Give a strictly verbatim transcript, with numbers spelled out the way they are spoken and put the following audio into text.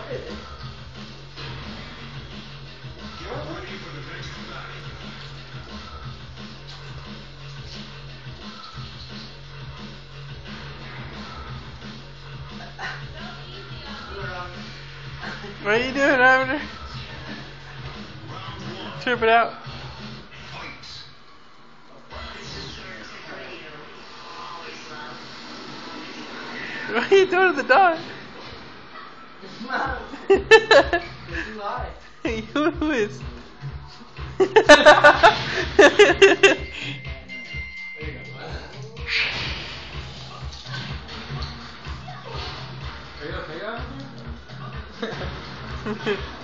ready for the next battle. What are you doing, Ravinder? Trip it out. What are you doing to the dog? Who is? Are you okay, guys?